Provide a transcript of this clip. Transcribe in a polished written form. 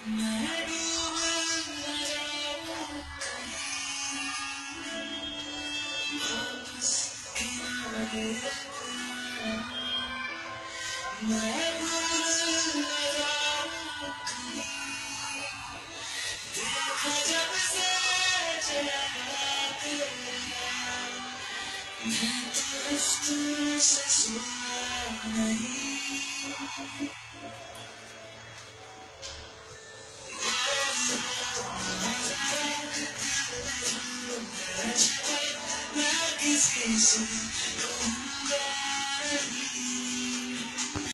मैं डूब न जाऊं कहीं, वापस किनारे पे। मैं भूल न जाऊं कहीं, देखा जब से चेहरा तेरा, मैं तरफ से सोया नहीं। मैं किसी से